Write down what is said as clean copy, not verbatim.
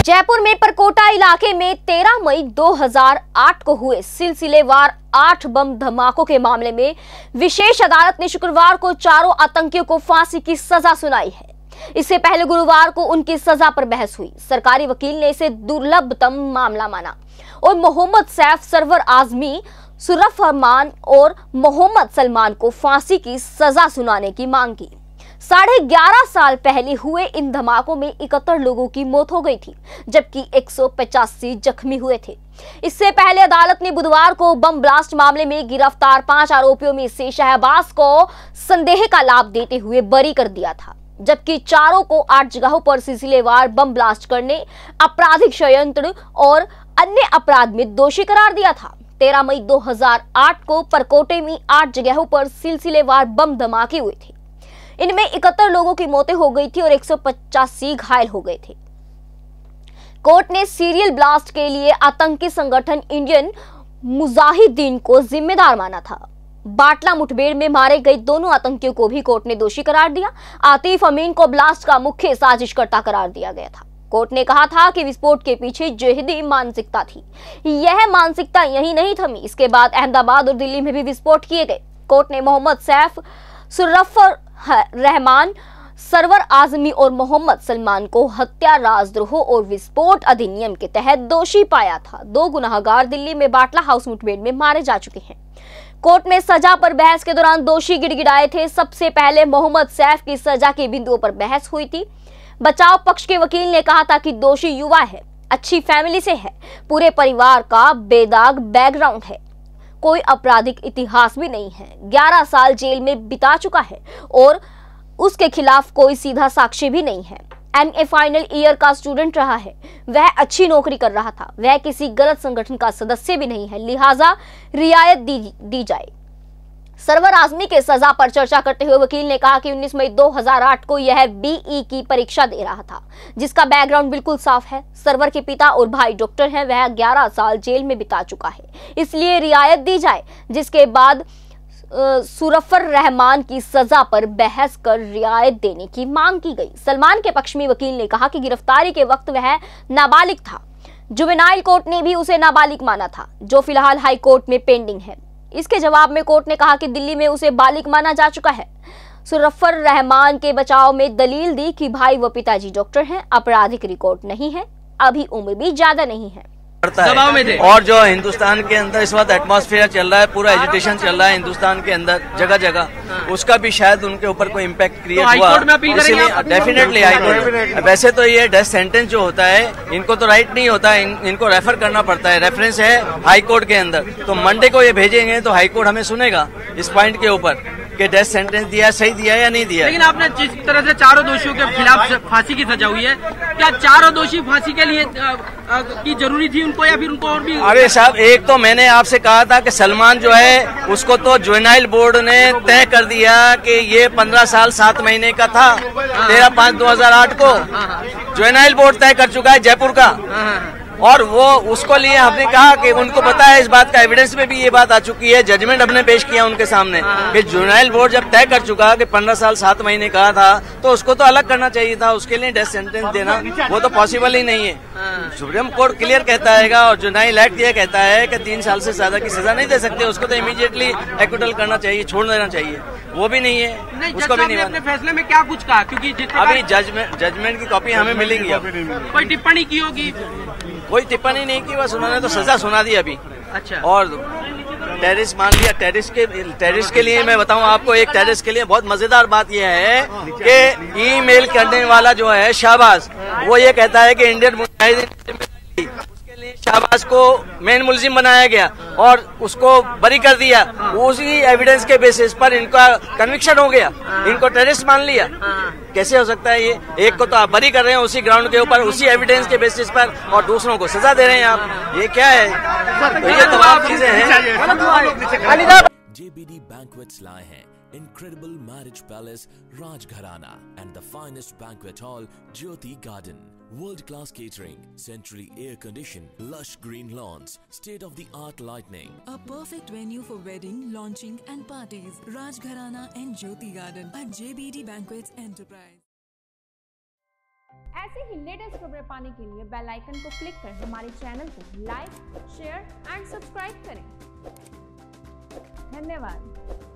जयपुर में परकोटा इलाके में 13 मई 2008 को हुए सिलसिलेवार 8 बम धमाकों के मामले में विशेष अदालत ने शुक्रवार को चारों आतंकियों को फांसी की सजा सुनाई है। इससे पहले गुरुवार को उनकी सजा पर बहस हुई। सरकारी वकील ने इसे दुर्लभतम मामला माना और मोहम्मद सैफ, सरवर आजमी, सुरफ रहमान और मोहम्मद सलमान को फांसी की सजा सुनाने की मांग की। 11.5 साल पहले हुए इन धमाकों में 71 लोगों की मौत हो गई थी, जबकि 185 जख्मी हुए थे। इससे पहले अदालत ने बुधवार को बम ब्लास्ट मामले में गिरफ्तार 5 आरोपियों में से शहबाज को संदेह का लाभ देते हुए बरी कर दिया था, जबकि चारों को 8 जगहों पर सिलसिलेवार बम ब्लास्ट करने, आपराधिक षड्यंत्र और अन्य अपराध में दोषी करार दिया था। 13 मई 2008 को परकोटे में 8 जगहों पर सिलसिलेवार बम धमाके हुए थे। इनमें 71 लोगों की मौतें हो गई थी और 185 घायल हो गए थे। कोर्ट ने सीरियल ब्लास्ट के लिए आतंकी संगठन इंडियन मुजाहिदीन को जिम्मेदार माना था। बाटला मुठभेड़ में मारे गए दोनों आतंकियों को भी कोर्ट ने दोषी करार दिया। आतिफ अमीन को ब्लास्ट का मुख्य साजिशकर्ता करार दिया गया था। कोर्ट ने कहा था कि विस्फोट के पीछे जिहादी मानसिकता थी। यह मानसिकता यही नहीं थमी, इसके बाद अहमदाबाद और दिल्ली में भी विस्फोट किए गए। कोर्ट ने मोहम्मद सैफ, सुरफ रहमान, सरवर आजमी और मोहम्मद सलमान को हत्या, राजद्रोह और विस्फोट अधिनियम के तहत दोषी पाया था। 2 गुनाहगार दिल्ली में बाटला हाउस मुठभेड़ में मारे जा चुके हैं। कोर्ट में सजा पर बहस के दौरान दोषी गिड़गिड़ाए थे। सबसे पहले मोहम्मद सैफ की सजा के बिंदुओं पर बहस हुई थी। बचाव पक्ष के वकील ने कहा था कि दोषी युवा है, अच्छी फैमिली से है, पूरे परिवार का बेदाग बैकग्राउंड है, कोई आपराधिक इतिहास भी नहीं है, 11 साल जेल में बिता चुका है और उसके खिलाफ कोई सीधा साक्ष्य भी नहीं है। MA फाइनल ईयर का स्टूडेंट रहा है, वह अच्छी नौकरी कर रहा था, वह किसी गलत संगठन का सदस्य भी नहीं है, लिहाजा रियायत दी जाए। सरवर आजमी के सजा पर चर्चा करते हुए वकील ने कहा कि 19 मई 2008 को यह BE की परीक्षा दे रहा था, जिसका बैकग्राउंड बिल्कुल साफ है। सरवर के पिता और भाई डॉक्टर हैं, वह 11 साल जेल में बिता चुका है, इसलिए रियायत दी जाए। जिसके बाद सुरफर रहमान की सजा पर बहस कर रियायत देने की मांग की गई। सलमान के पक्ष में वकील ने कहा कि गिरफ्तारी के वक्त वह नाबालिग था। जुवेनाइल कोर्ट ने भी उसे नाबालिग माना था, जो फिलहाल हाई कोर्ट में पेंडिंग है। इसके जवाब में कोर्ट ने कहा कि दिल्ली में उसे बालिग माना जा चुका है। सुरफर रहमान के बचाव में दलील दी कि भाई व पिताजी डॉक्टर हैं, आपराधिक रिकॉर्ड नहीं है, अभी उम्र भी ज्यादा नहीं है। दबाव में थे। और जो हिंदुस्तान के अंदर इस वक्त एटमॉस्फेयर चल रहा है, पूरा एजुटेशन चल रहा है हिंदुस्तान के अंदर जगह जगह, उसका भी शायद उनके ऊपर कोई इम्पैक्ट क्रिएट हुआ। Definitely high court. वैसे तो ये डेथ सेंटेंस जो होता है, इनको तो राइट नहीं होता, इनको रेफर करना पड़ता है, रेफरेंस है हाई कोर्ट के अंदर। तो मंडे को ये भेजेंगे तो हाई कोर्ट हमें सुनेगा इस पॉइंट के ऊपर कि डेथ सेंटेंस दिया, सही दिया या नहीं दिया। लेकिन आपने जिस तरह से चारों दोषियों के खिलाफ फांसी की सजा हुई है, क्या चारों दोषी फांसी के लिए की जरूरी थी उनको, या फिर उनको और भी? अरे साहब, एक तो मैंने आपसे कहा था कि सलमान जो है उसको तो जुवेनाइल बोर्ड ने तय कर दिया कि ये 15 साल 7 महीने का था। 13/5/2008 को जुवेनाइल बोर्ड तय कर चुका है जयपुर का, और वो उसको लिए हमने कहा कि उनको पता है, इस बात का एविडेंस में भी ये बात आ चुकी है, जजमेंट हमने पेश किया उनके सामने कि जुवेनाइल बोर्ड जब तय कर चुका कि 15 साल 7 महीने कहा था, तो उसको तो अलग करना चाहिए था। उसके लिए डेथ सेंटेंस देना वो तो पॉसिबल ही नहीं है। सुप्रीम कोर्ट क्लियर कहता है और जुवेनाइल एक्ट ये कहता है कि 3 साल से ज्यादा की सजा नहीं दे सकते, उसको तो इमीडिएटली एक्विटल करना चाहिए, छोड़ देना चाहिए। वो भी नहीं है, उसको भी नहीं। अपने फैसले में क्या कुछ कहा, क्योंकि अभी जजमेंट की कॉपी हमें मिलेंगी। अब कोई टिप्पणी की होगी? कोई टिप्पणी नहीं की, बस उन्होंने तो सजा सुना दी अभी। अच्छा। और टेररिस्ट मान लिया। टेररिस्ट के लिए मैं बताऊं आपको, एक टेररिस्ट के लिए बहुत मजेदार बात यह है कि ईमेल करने वाला जो है शाहबाज, वो ये कहता है कि इंडियन मुजाहिदीन, उसके लिए शाहबाज को मेन मुलजिम बनाया गया और उसको बरी कर दिया। उसी एविडेंस के बेसिस पर इनका कन्विक्शन हो गया, इनको टेररिस्ट मान लिया। कैसे हो सकता है ये? एक को तो आप बरी कर रहे हैं उसी ग्राउंड के ऊपर, उसी एविडेंस के बेसिस पर, और दूसरों को सजा दे रहे हैं आप। ये क्या है? तो ये तमाम चीजें हैं। JBD Banquets लाए हैं incredible marriage palace Rajgharana and the finest banquet hall Jyoti Garden. World-class catering, centrally air-conditioned, lush green lawns, state-of-the-art lighting. A perfect venue for wedding, launching and parties. Rajgharana and Jyoti Garden at JBD Banquets Enterprise. ऐसे ही latest खबरें पाने के लिए bell icon को click कर हमारे channel को like, share and subscribe करें। धन्यवाद।